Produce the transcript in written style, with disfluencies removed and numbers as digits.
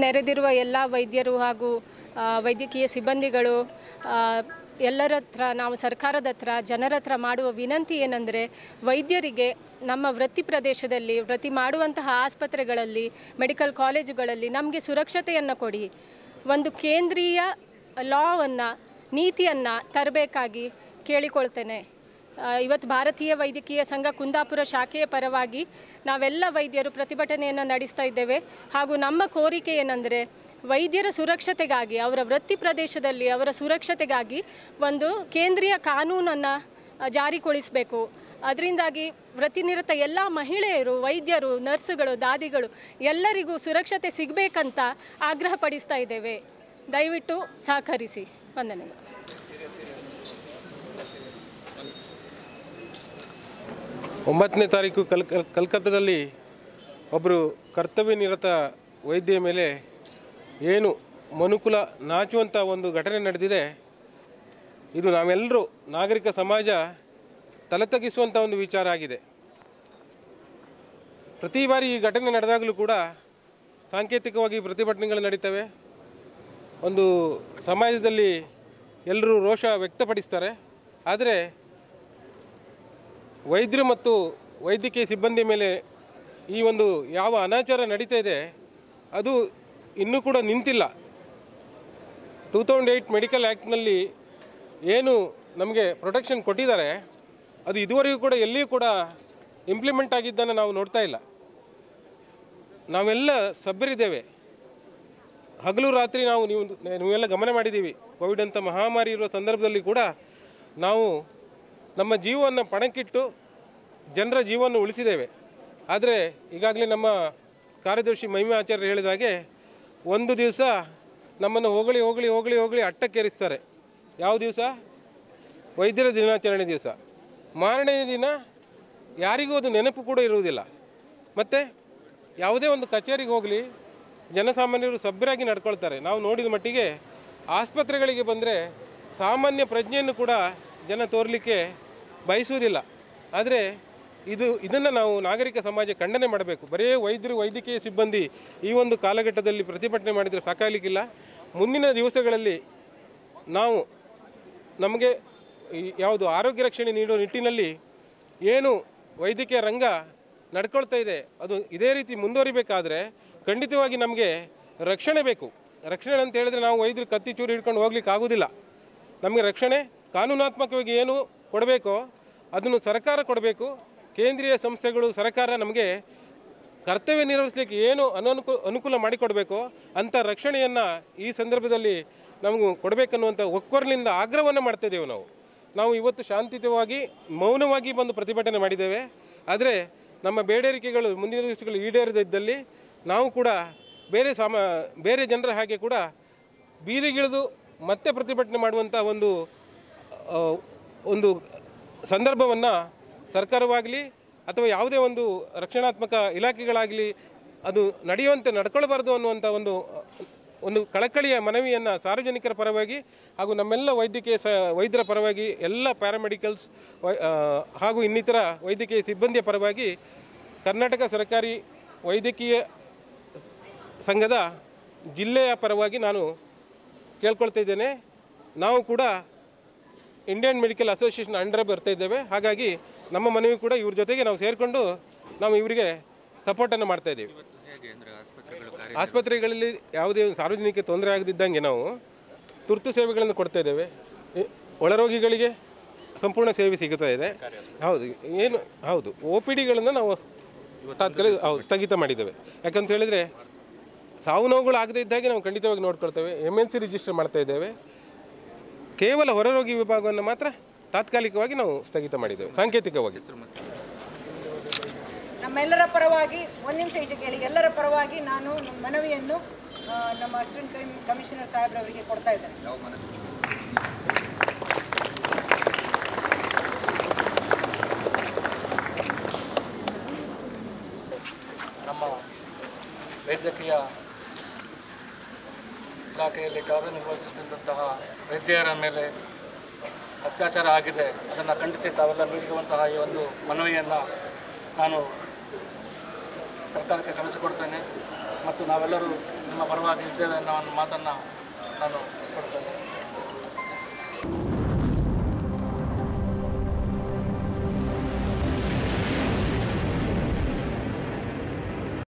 ನೆರೆದಿರುವ ಎಲ್ಲ ವೈದ್ಯರು ಹಾಗೂ ವೈದ್ಯಕೀಯ ಸಿಬ್ಬಂದಿಗಳು ಎಲ್ಲರ ಹತ್ರ ನಾವು ಸರ್ಕಾರದ ಹತ್ರ ಜನರ ಹತ್ರ ಮಾಡುವ ವಿನಂತಿ ಏನಂದರೆ ವೈದ್ಯರಿಗೆ ನಮ್ಮ ವೃತ್ತಿ ಪ್ರದೇಶದಲ್ಲಿ ವೃತ್ತಿ ಮಾಡುವಂತಹ ಆಸ್ಪತ್ರೆಗಳಲ್ಲಿ ಮೆಡಿಕಲ್ ಕಾಲೇಜುಗಳಲ್ಲಿ ನಮಗೆ ಸುರಕ್ಷತೆಯನ್ನು ಕೊಡಿ. ಒಂದು ಕೇಂದ್ರೀಯ ಲಾವನ್ನು ನೀತಿಯನ್ನು ತರಬೇಕಾಗಿ ಕೇಳಿಕೊಳ್ತೇನೆ. ಇವತ್ತು ಭಾರತೀಯ ವೈದ್ಯಕೀಯ ಸಂಘ ಕುಂದಾಪುರ ಶಾಖೆಯ ಪರವಾಗಿ ನಾವೆಲ್ಲ ವೈದ್ಯರು ಪ್ರತಿಭಟನೆಯನ್ನು ನಡೆಸ್ತಾ ಇದ್ದೇವೆ. ಹಾಗೂ ನಮ್ಮ ಕೋರಿಕೆ ಏನಂದರೆ ವೈದ್ಯರ ಸುರಕ್ಷತೆಗಾಗಿ ಅವರ ವೃತ್ತಿ ಪ್ರದೇಶದಲ್ಲಿ ಅವರ ಸುರಕ್ಷತೆಗಾಗಿ ಒಂದು ಕೇಂದ್ರೀಯ ಕಾನೂನನ್ನು ಜಾರಿಗೊಳಿಸಬೇಕು. ಅದರಿಂದಾಗಿ ವೃತ್ತಿನಿರತ ಎಲ್ಲ ಮಹಿಳೆಯರು, ವೈದ್ಯರು, ನರ್ಸುಗಳು, ದಾದಿಗಳು ಎಲ್ಲರಿಗೂ ಸುರಕ್ಷತೆ ಸಿಗಬೇಕಂತ ಆಗ್ರಹಪಡಿಸ್ತಾ ಇದ್ದೇವೆ. ದಯವಿಟ್ಟು ಸಹಕರಿಸಿ. ವಂದನೆಗಳು. 9ನೇ ತಾರೀಕು ಕಲ್ಕತ್ತಾದಲ್ಲಿ ಒಬ್ಬರು ಕರ್ತವ್ಯ ನಿರತ ವೈದ್ಯೆಯ ಮೇಲೆ ಏನು ಮನುಕುಲ ನಾಚುವಂಥ ಒಂದು ಘಟನೆ ನಡೆದಿದೆ. ಇದು ನಾವೆಲ್ಲರೂ ನಾಗರಿಕ ಸಮಾಜ ತಲೆತಗ್ಗಿಸುವಂಥ ಒಂದು ವಿಚಾರ ಆಗಿದೆ. ಪ್ರತಿ ಬಾರಿ ಈ ಘಟನೆ ನಡೆದಾಗಲೂ ಕೂಡ ಸಾಂಕೇತಿಕವಾಗಿ ಪ್ರತಿಭಟನೆಗಳು ನಡೀತವೆ. ಒಂದು ಸಮಾಜದಲ್ಲಿ ಎಲ್ಲರೂ ರೋಷ ವ್ಯಕ್ತಪಡಿಸ್ತಾರೆ. ಆದರೆ ವೈದ್ಯರು ಮತ್ತು ವೈದ್ಯಕೀಯ ಸಿಬ್ಬಂದಿ ಮೇಲೆ ಈ ಒಂದು ಯಾವ ಅನಾಚಾರ ನಡೀತಾ ಇದೆ ಅದು ಇನ್ನೂ ಕೂಡ ನಿಂತಿಲ್ಲ. 2008 ಮೆಡಿಕಲ್ ಆ್ಯಕ್ಟ್ನಲ್ಲಿ ಏನು ನಮಗೆ ಪ್ರೊಟೆಕ್ಷನ್ ಕೊಟ್ಟಿದ್ದಾರೆ ಅದು ಇದುವರೆಗೂ ಕೂಡ ಎಲ್ಲಿಯೂ ಕೂಡ ಇಂಪ್ಲಿಮೆಂಟ್ ಆಗಿದ್ದನ್ನು ನಾವು ನೋಡ್ತಾ ಇಲ್ಲ. ನಾವೆಲ್ಲ ಸಭ್ಯರಿದ್ದೇವೆ. ಹಗಲು ರಾತ್ರಿ ನೀವೆಲ್ಲ ಗಮನ ಮಾಡಿದ್ದೀವಿ. ಕೋವಿಡ್ ಅಂತ ಮಹಾಮಾರಿ ಇರುವ ಸಂದರ್ಭದಲ್ಲಿ ಕೂಡ ನಾವು ನಮ್ಮ ಜೀವವನ್ನು ಪಣಕ್ಕಿಟ್ಟು ಜನರ ಜೀವವನ್ನು ಉಳಿಸಿದ್ದೇವೆ. ಆದರೆ ಈಗಾಗಲೇ ನಮ್ಮ ಕಾರ್ಯದರ್ಶಿ ಮಹಿಮಾ ಆಚಾರ್ಯರು ಹೇಳಿದ ಹಾಗೆ ಒಂದು ದಿವಸ ನಮ್ಮನ್ನು ಹೊಗಳಿ ಅಟ್ಟಕ್ಕೇರಿಸ್ತಾರೆ. ಯಾವ ದಿವಸ? ವೈದ್ಯರ ದಿನಾಚರಣೆ ದಿವಸ. ಮಾರನೇ ದಿನ ಯಾರಿಗೂ ಅದು ನೆನಪು ಕೂಡ ಇರುವುದಿಲ್ಲ. ಮತ್ತು ಯಾವುದೇ ಒಂದು ಕಚೇರಿಗೆ ಹೋಗಲಿ ಜನಸಾಮಾನ್ಯರು ಸಭ್ಯರಾಗಿ ನಡ್ಕೊಳ್ತಾರೆ. ನಾವು ನೋಡಿದ ಮಟ್ಟಿಗೆ ಆಸ್ಪತ್ರೆಗಳಿಗೆ ಬಂದರೆ ಸಾಮಾನ್ಯ ಪ್ರಜ್ಞೆಯನ್ನು ಕೂಡ ಜನ ತೋರಲಿಕ್ಕೆ ಬಯಸುವುದಿಲ್ಲ. ಆದರೆ ಇದನ್ನು ನಾವು ನಾಗರಿಕ ಸಮಾಜ ಖಂಡನೆ ಮಾಡಬೇಕು. ಬರೀ ವೈದ್ಯರು, ವೈದ್ಯಕೀಯ ಸಿಬ್ಬಂದಿ ಈ ಒಂದು ಕಾಲಘಟ್ಟದಲ್ಲಿ ಪ್ರತಿಭಟನೆ ಮಾಡಿದರೆ ಸಾಕಾಗಲಿಕ್ಕಿಲ್ಲ. ಮುಂದಿನ ದಿವಸಗಳಲ್ಲಿ ನಾವು ನಮಗೆ ಯಾವುದು ಆರೋಗ್ಯ ರಕ್ಷಣೆ ನೀಡುವ ನಿಟ್ಟಿನಲ್ಲಿ ಏನು ವೈದ್ಯಕೀಯ ರಂಗ ನಡ್ಕೊಳ್ತಾ ಇದೆ ಅದು ಇದೇ ರೀತಿ ಮುಂದುವರಿಬೇಕಾದ್ರೆ ಖಂಡಿತವಾಗಿ ನಮಗೆ ರಕ್ಷಣೆ ಬೇಕು. ರಕ್ಷಣೆ ಅಂತ ಹೇಳಿದ್ರೆ ನಾವು ವೈದ್ಯರು ಕತ್ತಿ ಚೂರು ಹಿಡ್ಕೊಂಡು ಹೋಗ್ಲಿಕ್ಕೆ ಆಗೋದಿಲ್ಲ. ನಮಗೆ ರಕ್ಷಣೆ ಕಾನೂನಾತ್ಮಕವಾಗಿ ಏನು ಕೊಡಬೇಕೋ ಅದನ್ನು ಸರ್ಕಾರ ಕೊಡಬೇಕು. ಕೇಂದ್ರೀಯ ಸಂಸ್ಥೆಗಳು, ಸರ್ಕಾರ ನಮಗೆ ಕರ್ತವ್ಯ ನಿರ್ವಹಿಸಲಿಕ್ಕೆ ಏನು ಅನುಕೂಲ ಮಾಡಿಕೊಡಬೇಕೋ ಅಂಥ ರಕ್ಷಣೆಯನ್ನು ಈ ಸಂದರ್ಭದಲ್ಲಿ ನಮಗೂ ಕೊಡಬೇಕನ್ನುವಂಥ ಒಕ್ಕೊರಲಿಂದ ಆಗ್ರಹವನ್ನು ಮಾಡ್ತಾಯಿದ್ದೇವೆ. ನಾವು ಇವತ್ತು ಶಾಂತಿಯುತವಾಗಿ ಮೌನವಾಗಿ ಬಂದು ಪ್ರತಿಭಟನೆ ಮಾಡಿದ್ದೇವೆ. ಆದರೆ ನಮ್ಮ ಬೇಡಿಕೆಗಳು ಮುಂದಿನ ದಿವಸಗಳು ಈಡೇರದಿದ್ದಲ್ಲಿ ನಾವು ಕೂಡ ಬೇರೆ ಜನರ ಹಾಗೆ ಕೂಡ ಬೀದಿಗಿಳಿದು ಮತ್ತೆ ಪ್ರತಿಭಟನೆ ಮಾಡುವಂಥ ಒಂದು ಸಂದರ್ಭವನ್ನು ಸರ್ಕಾರವಾಗಲಿ ಅಥವಾ ಯಾವುದೇ ಒಂದು ರಕ್ಷಣಾತ್ಮಕ ಇಲಾಖೆಗಳಾಗಲಿ ಅದು ನಡೆಯುವಂತೆ ನಡ್ಕೊಳ್ಬಾರ್ದು ಅನ್ನುವಂಥ ಒಂದು ಕಳಕಳಿಯ ಮನವಿಯನ್ನು ಸಾರ್ವಜನಿಕರ ಪರವಾಗಿ ಹಾಗೂ ನಮ್ಮೆಲ್ಲ ವೈದ್ಯರ ಪರವಾಗಿ ಎಲ್ಲ ಪ್ಯಾರಾಮೆಡಿಕಲ್ಸ್ ಹಾಗೂ ಇನ್ನಿತರ ವೈದ್ಯಕೀಯ ಸಿಬ್ಬಂದಿಯ ಪರವಾಗಿ ಕರ್ನಾಟಕ ಸರ್ಕಾರಿ ವೈದ್ಯಕೀಯ ಸಂಘದ ಜಿಲ್ಲೆಯ ಪರವಾಗಿ ನಾನು ಕೇಳ್ಕೊಳ್ತಾ ಇದ್ದೇನೆ. ನಾವು ಕೂಡ ಇಂಡಿಯನ್ ಮೆಡಿಕಲ್ ಅಸೋಸಿಯೇಷನ್ ಅಂಡರ್ ಬರ್ತಾ ಇದ್ದೇವೆ. ಹಾಗಾಗಿ ನಮ್ಮ ಮನವಿ ಕೂಡ ಇವ್ರ ಜೊತೆಗೆ ನಾವು ಸೇರಿಕೊಂಡು ನಾವು ಇವರಿಗೆ ಸಪೋರ್ಟನ್ನು ಮಾಡ್ತಾ ಇದ್ದೀವಿ. ಆಸ್ಪತ್ರೆಗಳಲ್ಲಿ ಯಾವುದೇ ಸಾರ್ವಜನಿಕ ತೊಂದರೆ ಆಗದಿದ್ದಂಗೆ ನಾವು ತುರ್ತು ಸೇವೆಗಳನ್ನು ಕೊಡ್ತಾ ಇದ್ದೇವೆ. ಒಳರೋಗಿಗಳಿಗೆ ಸಂಪೂರ್ಣ ಸೇವೆ ಸಿಗುತ್ತಾ ಇದೆ. ಹೌದು OPDಗಳನ್ನು ನಾವು ತಾತ್ಕಾಲಿಕ ಸ್ಥಗಿತ ಮಾಡಿದ್ದೇವೆ. ಯಾಕಂತ ಹೇಳಿದರೆ ಸಾವು ನೋವುಗಳು ಆಗದೇ ಇದ್ದಾಗೆ ನಾವು ಖಂಡಿತವಾಗಿ ನೋಡ್ಕೊಳ್ತೇವೆ. MNC ರಿಜಿಸ್ಟರ್ ಮಾಡ್ತಾ ಇದ್ದೇವೆ. ಕೇವಲ ಹೊರರೋಗಿ ವಿಭಾಗವನ್ನು ಮಾತ್ರ ತಾತ್ಕಾಲಿಕವಾಗಿ ನಾವು ಸ್ಥಗಿತ ಮಾಡಿದ್ದೇವೆ ಸಾಂಕೇತಿಕವಾಗಿ. ನಮ್ಮೆಲ್ಲರ ಪರವಾಗಿ ಒಂದು ನಿಮಿಷ ಈಚೆ ಕೇಳಿ. ಎಲ್ಲರ ಪರವಾಗಿ ನಾನು ಮನವಿಯನ್ನು ನಮ್ಮ ಅಸಿಸ್ಟೆಂಟ್ ಕಮಿಷನರ್ ಸಾಹೇಬ್ರವರಿಗೆ ಕೊಡ್ತಾ ಇದ್ದೇನೆ. ನಮ್ಮ ವೈದ್ಯಕೀಯ ಇಲಾಖೆಯಲ್ಲಿ ಕಾರ್ಯನಿರ್ವಹಿಸುತ್ತಿದ್ದಂತಹ ವೈದ್ಯರ ಮೇಲೆ ಅತ್ಯಾಚಾರ ಆಗಿದೆ. ಅದನ್ನು ಖಂಡಿಸಿ ತಾವೆಲ್ಲ ನೀಡಿರುವಂತಹ ಈ ಒಂದು ಮನವಿಯನ್ನು ನಾನು ಸರ್ಕಾರಕ್ಕೆ ಕಳಿಸಿಕೊಡ್ತೇನೆ ಮತ್ತು ನಾವೆಲ್ಲರೂ ನಿಮ್ಮ ಪರವಾಗಿ ಇದ್ದೇವೆ ಅನ್ನೋ ಒಂದು ಮಾತನ್ನು ನಾನು ಕೊಡ್ತೇನೆ.